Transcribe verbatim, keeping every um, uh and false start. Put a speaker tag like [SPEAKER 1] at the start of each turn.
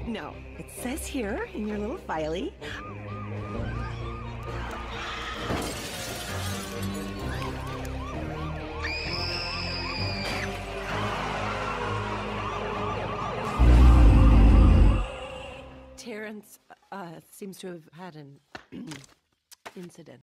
[SPEAKER 1] No, it says here in your little filey. Terence uh, seems to have had an incident.